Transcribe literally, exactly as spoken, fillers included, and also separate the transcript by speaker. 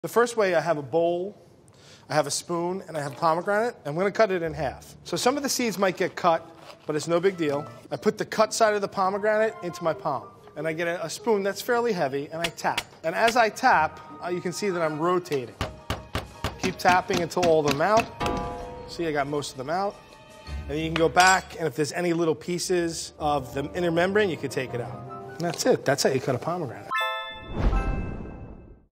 Speaker 1: The first way, I have a bowl, I have a spoon, and I have pomegranate. I'm going to cut it in half. So some of the seeds might get cut, but it's no big deal. I put the cut side of the pomegranate into my palm, and I get a, a spoon that's fairly heavy, and I tap. And as I tap, uh, you can see that I'm rotating. Keep tapping until all of them out. See, I got most of them out. And then you can go back, and if there's any little pieces of the inner membrane, you can take it out. And that's it. That's how you cut a pomegranate.